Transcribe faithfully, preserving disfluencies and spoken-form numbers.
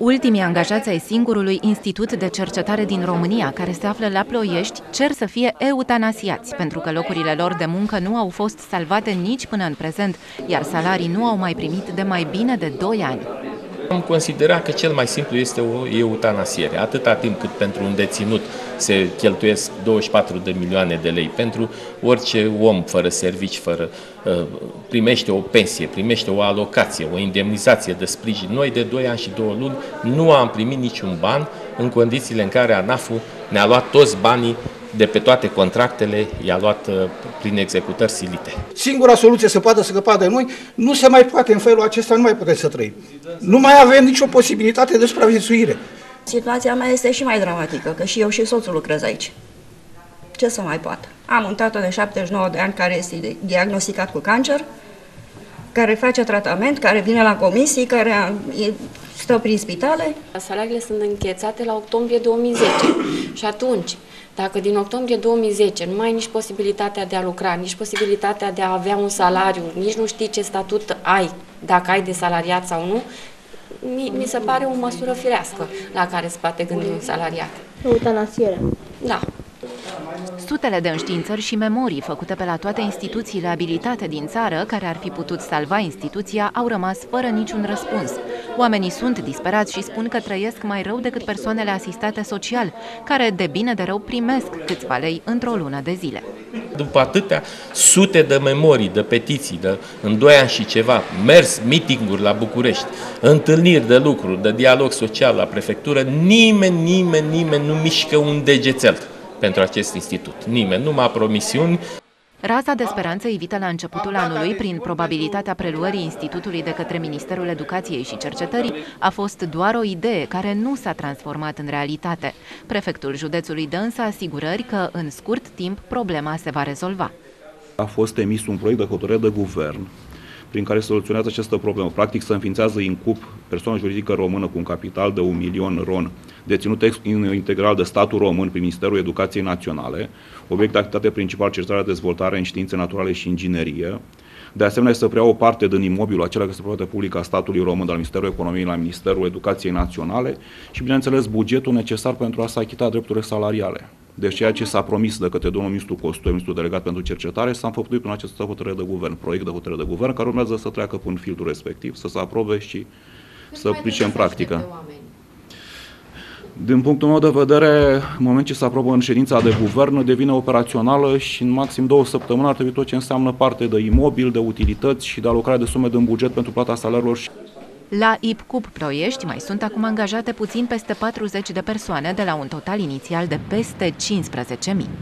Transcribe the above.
Ultimii angajați ai singurului institut de cercetare din România, care se află la Ploiești, cer să fie eutanasiați, pentru că locurile lor de muncă nu au fost salvate nici până în prezent, iar salarii nu au mai primit de mai bine de doi ani. Am considerat că cel mai simplu este o eutanasiere. Atâta timp cât pentru un deținut se cheltuiesc douăzeci și patru de milioane de lei, pentru orice om fără servici, fără, primește o pensie, primește o alocație, o indemnizație de sprijin. Noi de doi ani și două luni nu am primit niciun ban în condițiile în care ANAF-ul ne-a luat toți banii de pe toate contractele, i-a luat prin executări silite. Singura soluție să poată scăpa de noi, nu se mai poate în felul acesta, nu mai putem să trăim. Nu mai avem nicio posibilitate de supraviețuire. Situația mea este și mai dramatică, că și eu și soțul lucrez aici. Ce să mai poată? Am un tată de șaptezeci și nouă de ani care este diagnosticat cu cancer, care face tratament, care vine la comisii, care stă prin spitale. Salariile sunt închețate la octombrie două mii zece și atunci, dacă din octombrie două mii zece nu mai ai nici posibilitatea de a lucra, nici posibilitatea de a avea un salariu, nici nu știi ce statut ai, dacă ai de salariat sau nu, mi, mi se pare o măsură firească la care se poate gândi un salariat. Eutanasiere. Da. Sutele de înștiințări și memorii făcute pe la toate instituțiile abilitate din țară, care ar fi putut salva instituția, au rămas fără niciun răspuns. Oamenii sunt disperați și spun că trăiesc mai rău decât persoanele asistate social, care de bine de rău primesc câțiva lei într-o lună de zile. După atâtea sute de memorii, de petiții, de, în doi ani și ceva, mers meeting-uri la București, întâlniri de lucru, de dialog social la prefectură, nimeni, nimeni, nimeni nu mișcă un degețel pentru acest institut. Nimeni, numai promisiuni. Raza de speranță ivită la începutul anului, prin probabilitatea preluării institutului de către Ministerul Educației și Cercetării, a fost doar o idee care nu s-a transformat în realitate. Prefectul județului dă însă asigurări că, în scurt timp, problema se va rezolva. A fost emis un proiect de hotărâre de guvern prin care se soluționează această problemă. Practic se înființează INCUP, persoană juridică română cu un capital de un milion ron, deținut integral de statul român prin Ministerul Educației Naționale, obiect de activitate principal cercetare, dezvoltare în științe naturale și inginerie. De asemenea, să preia o parte din imobilul acela care este proprietate publică a statului român, de la Ministerul Economiei la Ministerul Educației Naționale și, bineînțeles, bugetul necesar pentru a se achita drepturile salariale. Deci ceea ce s-a promis de către domnul ministru Costu, ministrul delegat pentru cercetare, s-a făcut prin această hotărâre de guvern, proiect de hotărâre de guvern, care urmează să treacă prin filtrul respectiv, să se aprobe și să aplice în practică. Din punctul meu de vedere, în moment ce se aprobă în ședința de guvern, devine operațională și în maxim două săptămâni ar trebui tot ce înseamnă parte de imobil, de utilități și de alocare de sume din buget pentru plata salariilor. La IPCUP Ploiești mai sunt acum angajate puțin peste patruzeci de persoane de la un total inițial de peste cincisprezece mii.